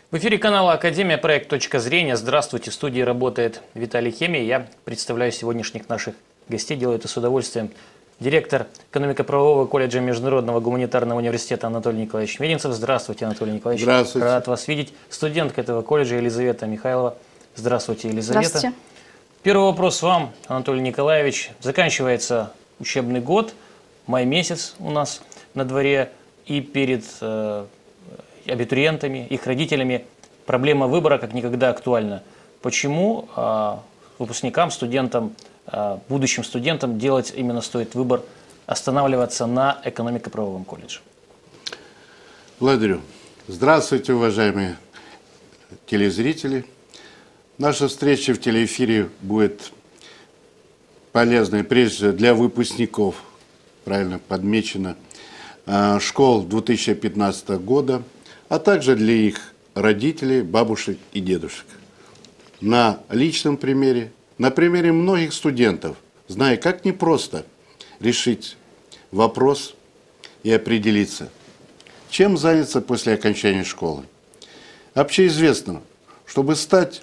В эфире канала Академия, проект «Точка зрения». Здравствуйте, в студии работает Виталий Хемия. Я представляю сегодняшних наших гостей, делаю это с удовольствием. Директор экономико-правового колледжа Международного гуманитарного университета Анатолий Николаевич Мединцев. Здравствуйте, Анатолий Николаевич. Здравствуйте. Рад вас видеть. Студентка этого колледжа Елизавета Михайлова. Здравствуйте, Елизавета. Здравствуйте. Первый вопрос вам, Анатолий Николаевич. Заканчивается учебный год, май месяц у нас на дворе, и перед абитуриентами, их родителями проблема выбора как никогда актуальна. Почему выпускникам, студентам, будущим студентам делать именно стоит выбор, останавливаться на экономико-правовом колледже? Благодарю. Здравствуйте, уважаемые телезрители. Наша встреча в телеэфире будет полезной прежде всего для выпускников, правильно подмечено, школ 2015 года, а также для их родителей, бабушек и дедушек. На личном примере, на примере многих студентов, зная, как непросто решить вопрос и определиться, чем заняться после окончания школы. Общеизвестно, чтобы стать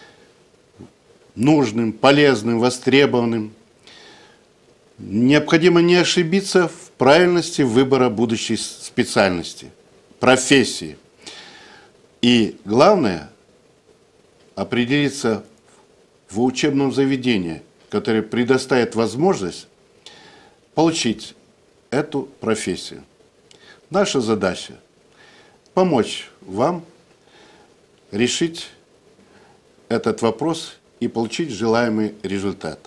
нужным, полезным, востребованным, необходимо не ошибиться в правильности выбора будущей специальности, профессии. И главное, определиться в учебном заведении, которое предоставит возможность получить эту профессию. Наша задача – помочь вам решить этот вопрос и получить желаемый результат.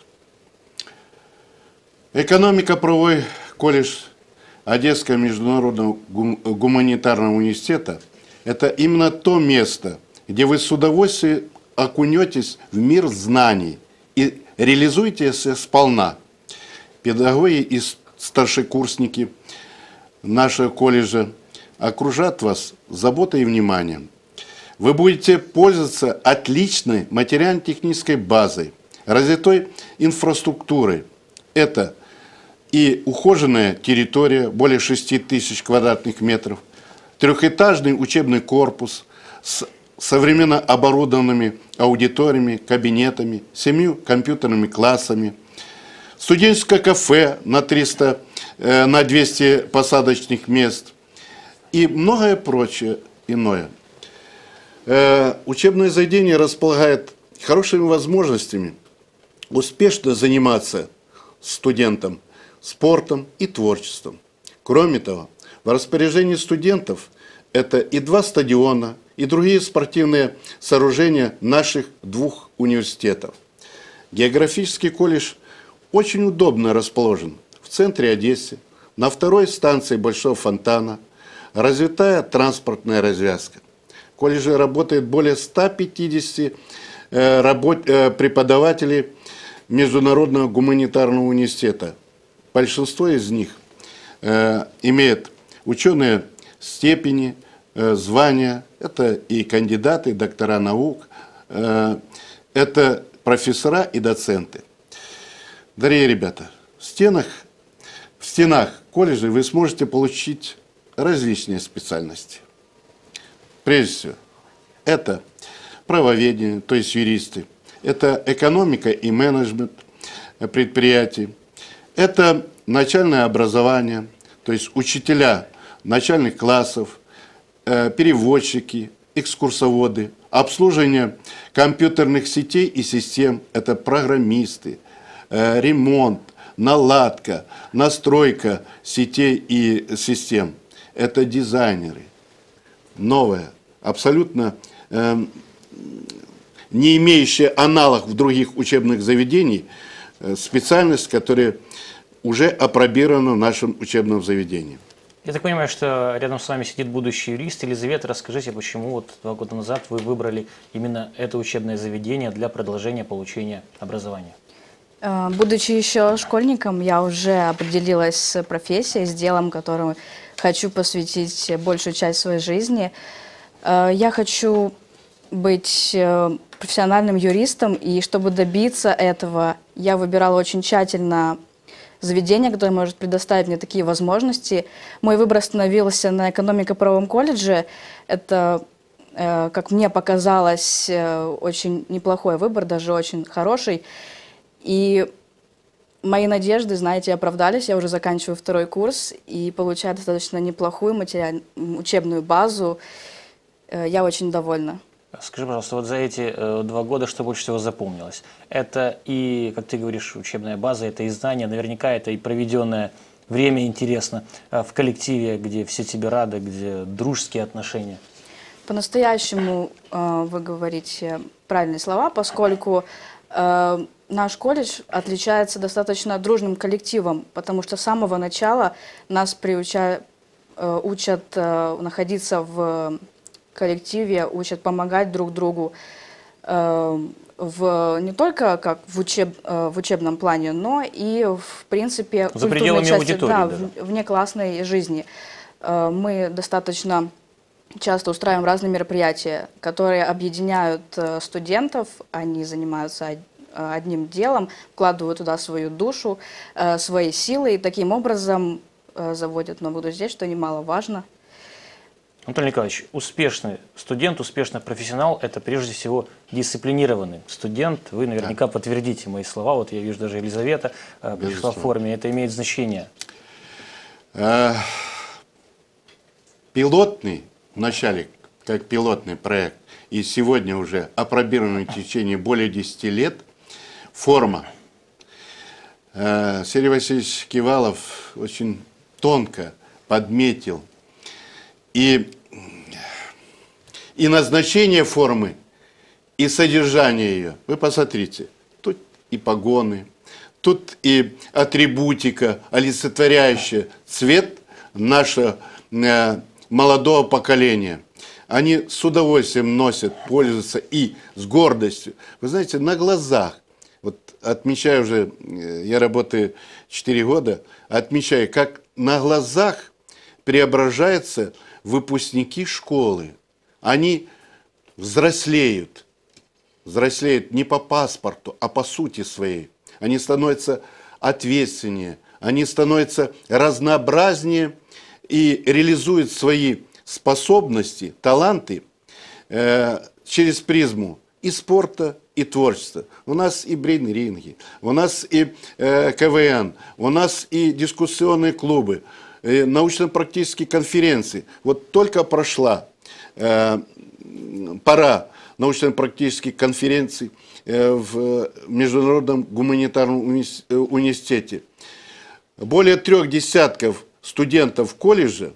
Экономико-правовой колледж Одесского международного гуманитарного университета – это именно то место, где вы с удовольствием окунетесь в мир знаний и реализуете сполна. Педагоги и старшекурсники нашего колледжа окружат вас заботой и вниманием. Вы будете пользоваться отличной материально-технической базой, развитой инфраструктурой. Это и ухоженная территория, более 6000 квадратных метров, трехэтажный учебный корпус с современно оборудованными аудиториями, кабинетами, 7 компьютерными классами, студенческое кафе на 200 посадочных мест и многое прочее иное. Учебное заведение располагает хорошими возможностями успешно заниматься студентам спортом и творчеством. Кроме того, в распоряжении студентов это и 2 стадиона, и другие спортивные сооружения наших 2 университетов. Географический колледж очень удобно расположен в центре Одессы, на 2-й станции Большого фонтана, развитая транспортная развязка. В колледже работает более 150 преподавателей Международного гуманитарного университета. Большинство из них имеют ученые степени, звания, это и кандидаты, и доктора наук, это профессора и доценты. Дорогие ребята, в стенах колледжа вы сможете получить различные специальности. Прежде всего, это правоведение, то есть юристы, это экономика и менеджмент предприятий, это начальное образование, то есть учителя начальных классов, переводчики, экскурсоводы, обслуживание компьютерных сетей и систем, это программисты, ремонт, наладка, настройка сетей и систем, это дизайнеры. Новое, абсолютно не имеющая аналог в других учебных заведениях, специальность, которая уже апробирована в нашем учебном заведении. Я так понимаю, что рядом с вами сидит будущий юрист. Елизавета, расскажите, почему вот 2 года назад вы выбрали именно это учебное заведение для продолжения получения образования? Будучи еще школьником, я уже определилась с профессией, с делом, которому хочу посвятить большую часть своей жизни. Я хочу быть профессиональным юристом, и чтобы добиться этого, я выбирала очень тщательно заведение, которое может предоставить мне такие возможности. Мой выбор остановился на экономико-правовом колледже. Это как мне показалось, очень неплохой выбор, даже очень хороший. И мои надежды, знаете, оправдались. Я уже заканчиваю второй курс и получаю достаточно неплохую учебную базу. Я очень довольна. Скажи, пожалуйста, вот за эти 2 года что больше всего запомнилось? Это и, как ты говоришь, учебная база, это и знания, наверняка это и проведенное время интересно в коллективе, где все тебе рады, где дружеские отношения. По-настоящему вы говорите правильные слова, поскольку наш колледж отличается достаточно дружным коллективом, потому что с самого начала нас учат находиться в коллективе, учат помогать друг другу не только как в учебном плане, но и в принципе За пределами аудитории, да, даже. вне классной жизни. Мы достаточно часто устраиваем разные мероприятия, которые объединяют студентов, они занимаются одним делом, вкладывают туда свою душу, свои силы и таким образом заводят новых друзей, что немаловажно. Анатолий Николаевич, успешный студент, успешный профессионал – это прежде всего дисциплинированный студент. Вы наверняка подтвердите мои слова. Вот я вижу, даже Елизавета пришла в форме. Это имеет значение. Пилотный, вначале как пилотный проект, и сегодня уже апробированный в течение более 10 лет, форма. Сергей Васильевич Кивалов очень тонко подметил и назначение формы, и содержание ее. Вы посмотрите, тут и погоны, тут и атрибутика, олицетворяющая цвет нашего молодого поколения. Они с удовольствием носят, пользуются и с гордостью. Вы знаете, на глазах, вот отмечаю уже, я работаю 4 года, отмечаю, как на глазах преображаются выпускники школы. Они взрослеют не по паспорту, а по сути своей. Они становятся ответственнее, они становятся разнообразнее и реализуют свои способности, таланты через призму и спорта, и творчества. У нас и брейн-ринги, у нас и КВН, у нас и дискуссионные клубы, научно-практические конференции. Вот только прошла пора научно-практических конференций в Международном гуманитарном университете. Более 3 десятков студентов колледжа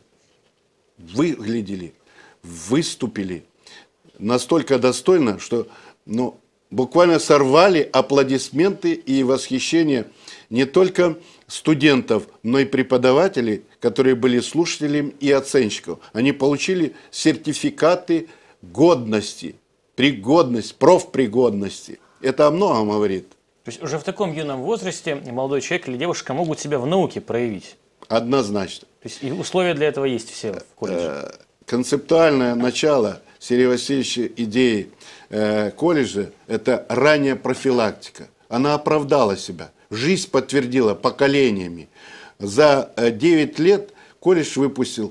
выступили настолько достойно, что буквально сорвали аплодисменты и восхищение не только студентов, но и преподавателей, которые были слушателями и оценщиков. Они получили сертификаты годности, профпригодности. Это о многом говорит. То есть уже в таком юном возрасте молодой человек или девушка могут себя в науке проявить? Однозначно. То есть и условия для этого есть все в колледже? Концептуальное начало Сергея Васильевича идеи колледжа – это ранняя профилактика. Она оправдала себя. Жизнь подтвердила поколениями. За 9 лет колледж выпустил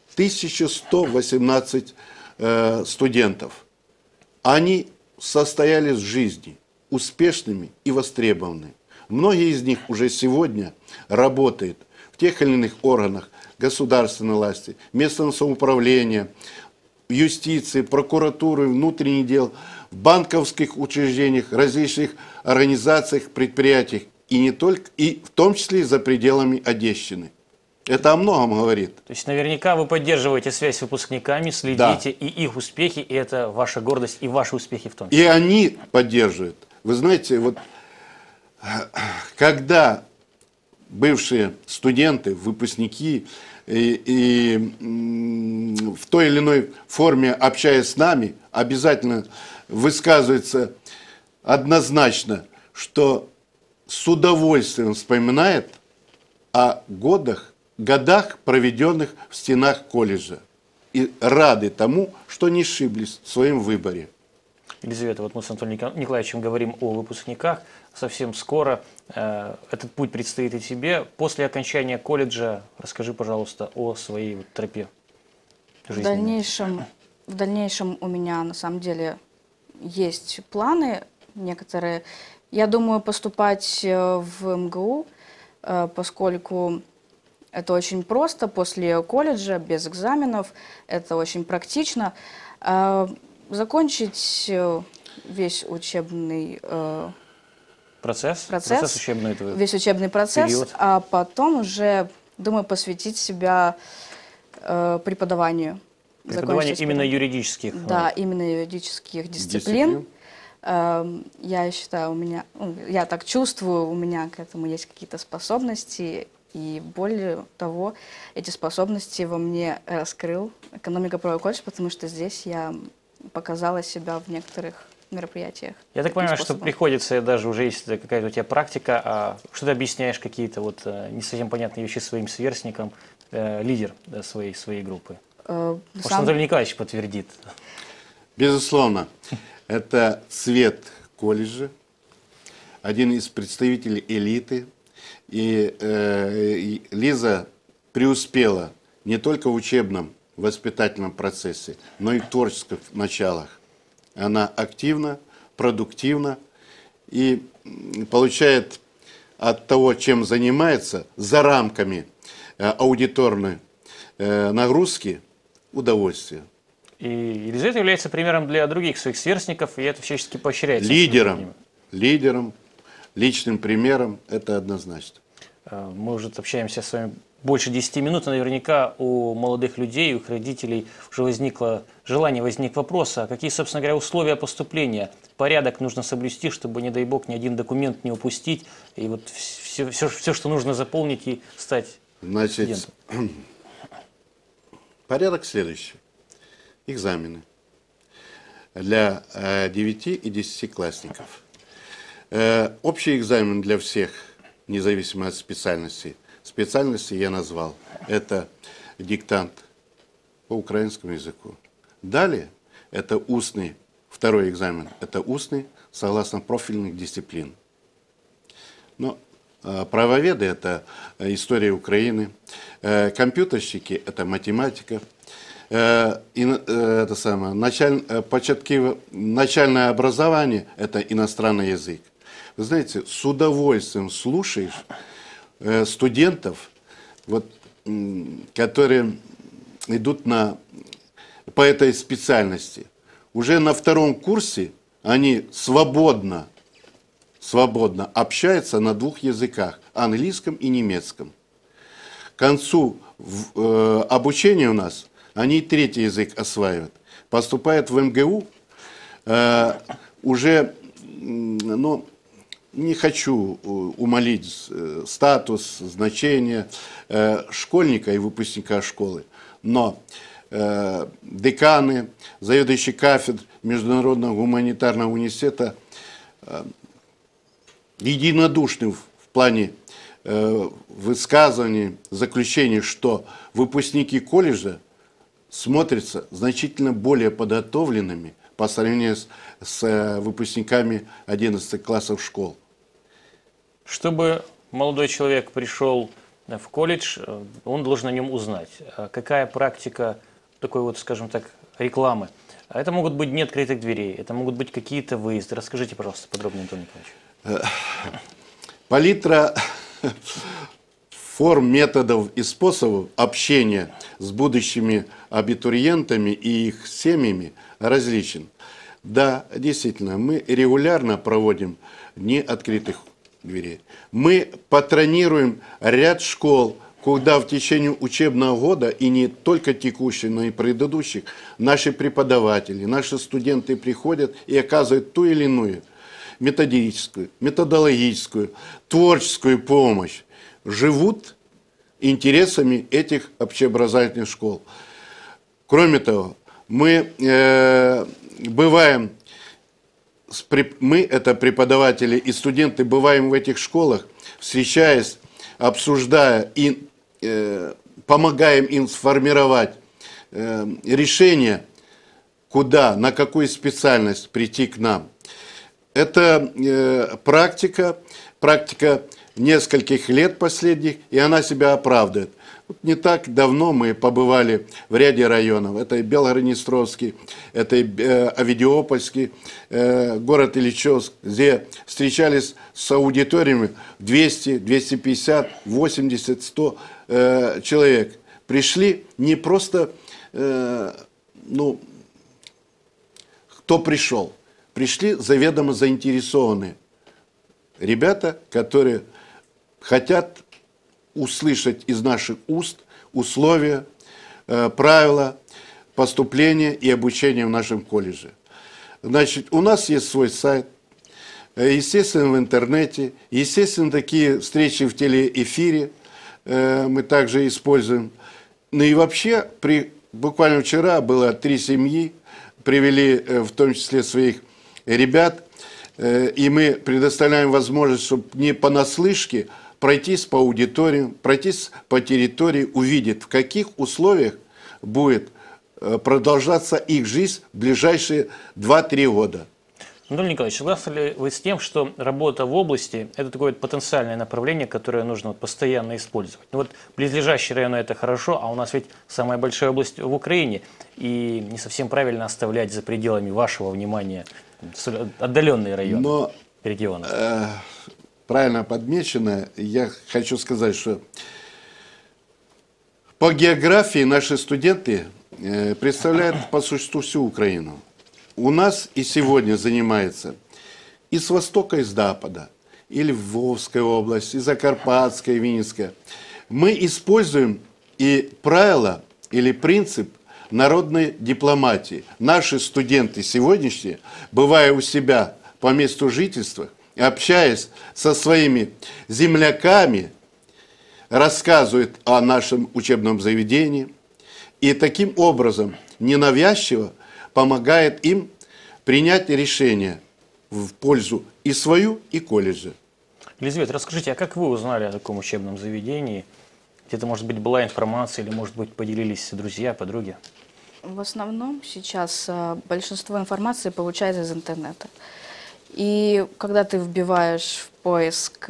1118 студентов. Они состоялись в жизни успешными и востребованными. Многие из них уже сегодня работают в тех или иных органах государственной власти, местного самоуправления, юстиции, прокуратуры, внутренних дел, в банковских учреждениях, различных организациях, предприятиях, и не только, и в том числе и за пределами Одещины. Это о многом говорит. То есть наверняка вы поддерживаете связь с выпускниками, следите, и их успехи, и это ваша гордость, и ваши успехи в том числе. И они поддерживают. Вы знаете, вот когда бывшие студенты, выпускники и в той или иной форме, общаясь с нами, обязательно высказывается однозначно, что с удовольствием вспоминает о годах, проведенных в стенах колледжа. И рады тому, что не ошиблись в своем выборе. Елизавета, вот мы с Анатолием Николаевичем говорим о выпускниках. Совсем скоро этот путь предстоит и тебе. После окончания колледжа расскажи, пожалуйста, о своей тропе жизненной. В дальнейшем в дальнейшем у меня на самом деле есть планы некоторые. Я думаю поступать в МГУ, поскольку это очень просто после колледжа, без экзаменов, это очень практично. Закончить весь учебный Процесс учебный твой. весь учебный процесс, период. а потом уже, думаю, посвятить себя преподаванию. Преподавание Закончить именно юридических. Да, именно юридических дисциплин. Я считаю, я так чувствую, у меня к этому есть какие-то способности, и более того, эти способности во мне раскрыл экономико-правовой колледж, потому что здесь я показала себя в некоторых мероприятиях. Я так таким понимаю, что способом. приходится, даже уже есть какая-то у тебя практика, что ты объясняешь какие-то вот не совсем понятные вещи своим сверстникам, лидер своей группы. Может, Анатолий Николаевич подтвердит. Безусловно, это цвет колледжа, один из представителей элиты. И Лиза преуспела не только в учебном, воспитательном процессе, но и в творческих началах. Она активна, продуктивна и получает от того, чем занимается, за рамками аудиторной нагрузки удовольствие. И Елизавета является примером для других своих сверстников, и это всячески поощряется. Лидером, личным примером, это однозначно. Мы уже общаемся с вами больше 10 минут, и наверняка у молодых людей, у их родителей уже возникло желание, возник вопрос, а какие, собственно говоря, условия поступления, порядок нужно соблюсти, чтобы, не дай бог, ни один документ не упустить, и вот все, что нужно заполнить и стать студентом. Порядок следующий. Экзамены для 9 и 10-классников. Общий экзамен для всех, независимо от специальности. Специальности я назвал. Это диктант по украинскому языку. Далее это устный, второй экзамен. Это устный, согласно профильных дисциплин. Но правоведы – это история Украины. Компьютерщики – это математика. Это самое, начальное образование – это иностранный язык. Вы знаете, с удовольствием слушаешь студентов, вот, которые идут по этой специальности. Уже на втором курсе они свободно общаются на двух языках – английском и немецком. К концу обучения у нас они третий язык осваивают. Поступают в МГУ, уже, не хочу умалить статус, значение школьника и выпускника школы, но деканы, заведующие кафедр Международного гуманитарного университета единодушны в плане высказываний, заключений, что выпускники колледжа смотрятся значительно более подготовленными по сравнению с выпускниками 11 классов школ. Чтобы молодой человек пришел в колледж, он должен о нем узнать. Какая практика такой вот, скажем так, рекламы? Это могут быть дни открытых дверей, это могут быть какие-то выезды. Расскажите, пожалуйста, подробнее, Антон Николаевич. Палитра форм, методов и способов общения с будущими абитуриентами и их семьями различен. Да, действительно, мы регулярно проводим дни открытых дверей. Мы патронируем ряд школ, куда в течение учебного года, и не только текущих, но и предыдущих, наши преподаватели, наши студенты приходят и оказывают ту или иную методическую, методологическую, творческую помощь, живут интересами этих общеобразовательных школ. Кроме того, мы это преподаватели и студенты, бываем в этих школах, встречаясь, обсуждая и помогаем им сформировать решение, куда, на какую специальность прийти к нам. Это практика нескольких лет последних, и она себя оправдывает. Вот не так давно мы побывали в ряде районов. Это и Белгород-Днестровский, это и Авидиопольский, город Ильичевск, где встречались с аудиториями 200, 250, 80, 100 человек. Пришли не просто, ну, кто пришел. Пришли заведомо заинтересованные ребята, которые хотят услышать из наших уст условия, правила поступления и обучения в нашем колледже. Значит, у нас есть свой сайт, естественно, в интернете, естественно, такие встречи в телеэфире мы также используем. Ну и вообще, буквально вчера было 3 семьи, привели в том числе своих ребят, и мы предоставляем возможность, чтобы не понаслышке пройтись по аудиториям, пройтись по территории, увидеть, в каких условиях будет продолжаться их жизнь в ближайшие 2-3 года. Анатолий Николаевич, согласны ли вы с тем, что работа в области – это такое потенциальное направление, которое нужно постоянно использовать? Ну вот близлежащие районы – это хорошо, а у нас ведь самая большая область в Украине, и не совсем правильно оставлять за пределами вашего внимания отдаленные районы, регионы. Правильно подмечено. Я хочу сказать, что по географии наши студенты представляют по существу всю Украину. У нас и сегодня занимается и с востока, и с запада, и Львовская область, и Закарпатская, и Винницкая. Мы используем и правила или принцип народной дипломатии. Наши студенты сегодняшние, бывая у себя по месту жительства, общаясь со своими земляками, рассказывают о нашем учебном заведении и таким образом ненавязчиво помогает им принять решение в пользу и свою, и колледжа. Елизавета, расскажите, а как вы узнали о таком учебном заведении? Где-то, может быть, была информация, или, может быть, поделились друзья, подруги? В основном сейчас большинство информации получается из интернета. И когда ты вбиваешь в поиск,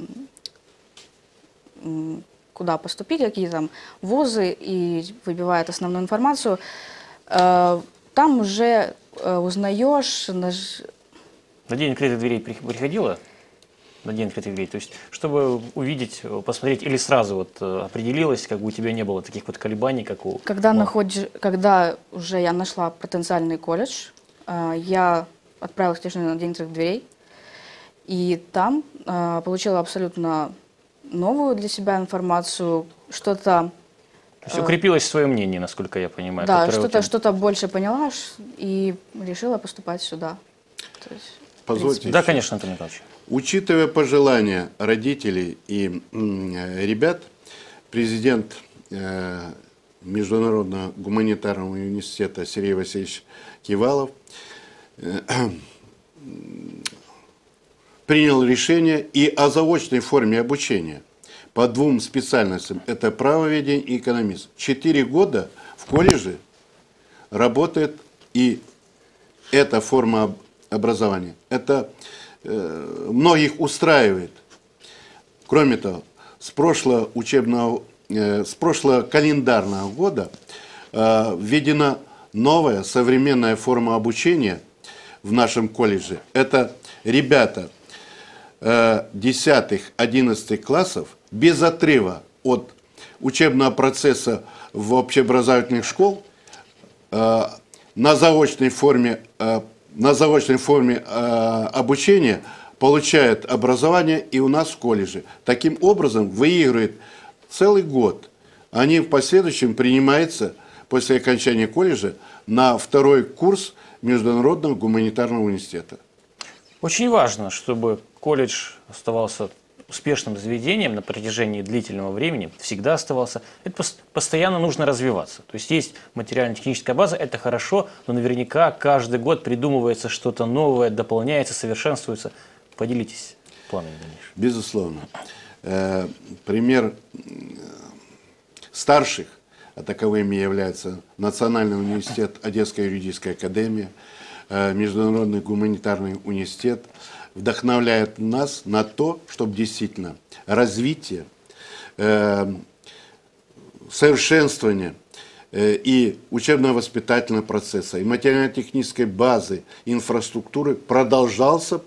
куда поступить, какие там вузы, и выбивает основную информацию, там уже узнаешь... На день открытых дверей приходила? На день открытых дверей? То есть, чтобы увидеть, посмотреть, или сразу вот определилась, как бы у тебя не было таких вот колебаний, как у... Когда уже я нашла потенциальный колледж, я отправилась на день открытых дверей, и там получила абсолютно новую для себя информацию, что-то... То есть укрепилось свое мнение, насколько я понимаю. Да, что-то больше поняла и решила поступать сюда. То есть, Позвольте. Да, конечно, Антон Николаевич. Учитывая пожелания родителей и ребят, президент Международного гуманитарного университета Сергей Васильевич Кивалов принял решение и о заочной форме обучения по 2 специальностям. Это правоведение и экономизм. 4 года в колледже работает и эта форма образования. Это многих устраивает. Кроме того, с прошлого календарного года введена новая современная форма обучения в нашем колледже. Это ребята 10-11 классов без отрыва от учебного процесса в общеобразовательных школ на заочной форме обучения получают образование и у нас в колледже. Таким образом выигрывает целый год. Они в последующем принимаются после окончания колледжа на 2-й курс Международного гуманитарного университета. Очень важно, чтобы колледж оставался успешным заведением на протяжении длительного времени, всегда оставался. Это постоянно нужно развиваться. То есть есть материально-техническая база, это хорошо, но наверняка каждый год придумывается что-то новое, дополняется, совершенствуется. Поделитесь планами дальнейшими. Безусловно. Пример старших, а таковыми являются Национальный университет, Одесская юридическая академия, Международный гуманитарный университет, вдохновляет нас на то, чтобы действительно развитие совершенствования и учебно-воспитательного процесса, и материально-технической базы, и инфраструктуры продолжался.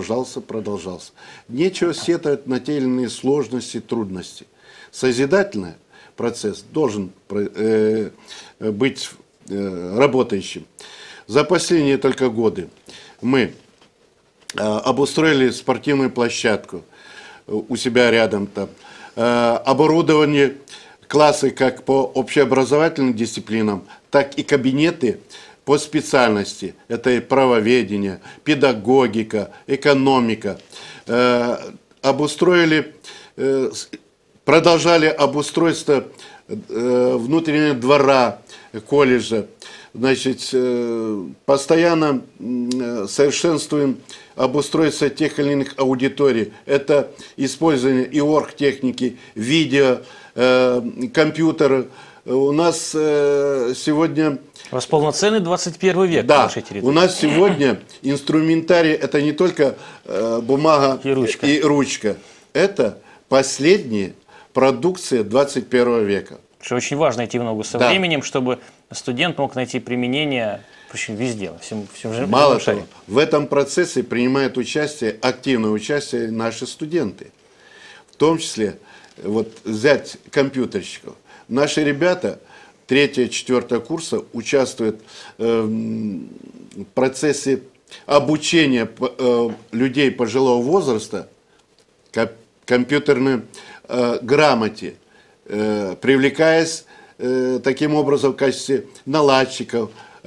Нечего сетовать на те или иные сложности, трудности. Созидательный процесс должен быть работающим. За последние только годы мы обустроили спортивную площадку у себя рядом там, оборудование классы как по общеобразовательным дисциплинам, так и кабинеты по специальности. Это и правоведение, педагогика, экономика. Обустроили, продолжали обустройство внутреннего двора колледжа. Значит, постоянно совершенствуем обустройство тех или иных аудиторий. Это использование и оргтехники, видео, компьютера. У нас сегодня... У вас полноценный 21 век да, на вашей территории. У нас сегодня инструментарий – это не только бумага и ручка. Это последняя продукция 21 века. Что очень важно идти в ногу со временем, чтобы студент мог найти применение везде, во всем Мало того, в этом процессе принимают участие, активное участие наши студенты. В том числе, вот взять компьютерщиков. Наши ребята 3-4 курса участвуют в процессе обучения людей пожилого возраста компьютерной грамоте, привлекаясь таким образом в качестве наладчиков,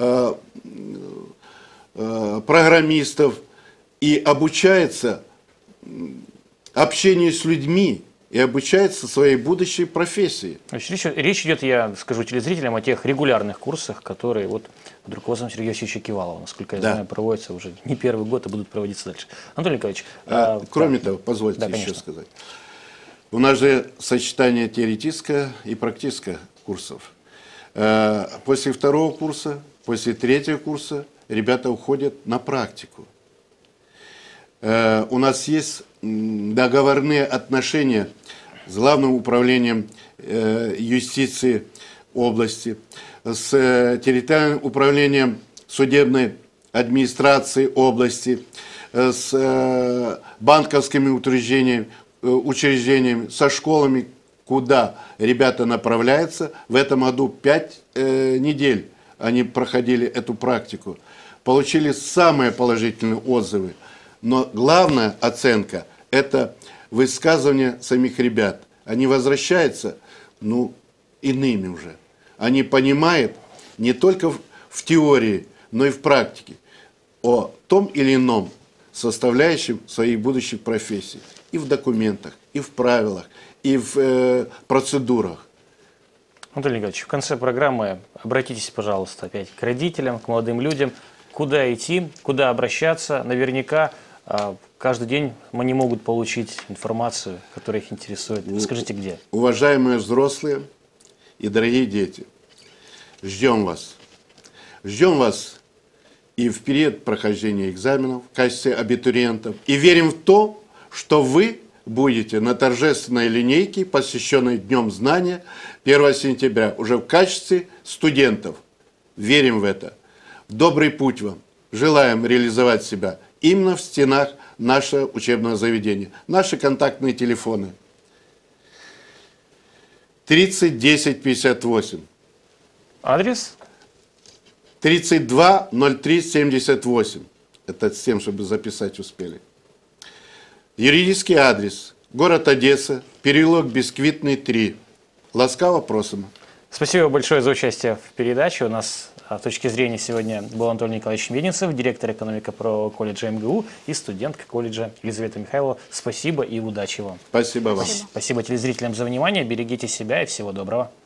программистов, и обучается общению с людьми, и обучается своей будущей профессии. Речь идет, я скажу телезрителям, о тех регулярных курсах, которые вот под руководством Сергея Васильевича Кивалова, насколько я знаю, проводятся уже не первый год и будут проводиться дальше. Анатолий Николаевич. Кроме того, позвольте еще сказать. У нас же сочетание теоретического и практического курсов. После 2-го курса, после 3-го курса ребята уходят на практику. У нас есть договорные отношения с Главным управлением юстиции области, с территориальным управлением судебной администрации области, с банковскими учреждениями, со школами, куда ребята направляются. В этом году 5 недель они проходили эту практику, получили самые положительные отзывы. Но главная оценка – это высказывание самих ребят. Они возвращаются, иными уже. Они понимают не только в теории, но и в практике о том или ином составляющем своих будущих профессий. И в документах, и в правилах, и в процедурах. Анатолий Николаевич, в конце программы обратитесь, пожалуйста, опять к родителям, к молодым людям. Куда идти, куда обращаться? Наверняка каждый день они могут получить информацию, которая их интересует. Скажите, где? Уважаемые взрослые и дорогие дети, ждем вас. Ждем вас и в период прохождения экзаменов в качестве абитуриентов. И верим в то, что вы будете на торжественной линейке, посвященной Днем знания 1 сентября, уже в качестве студентов. Верим в это. Добрый путь вам. Желаем реализовать себя именно в стенах нашего учебного заведения. Наши контактные телефоны. 30 10 58. Адрес? 32 03 78. Это с тем, чтобы записать успели. Юридический адрес. Город Одесса, переулок Бисквитный, 3. Ласкаво просим. Спасибо большое за участие в передаче. У нас с точки зрения сегодня был Анатолий Николаевич Мединцев, директор экономико-правового колледжа МГУ и студентка колледжа Елизавета Михайлова. Спасибо и удачи вам. Спасибо вам. Спасибо телезрителям за внимание. Берегите себя и всего доброго.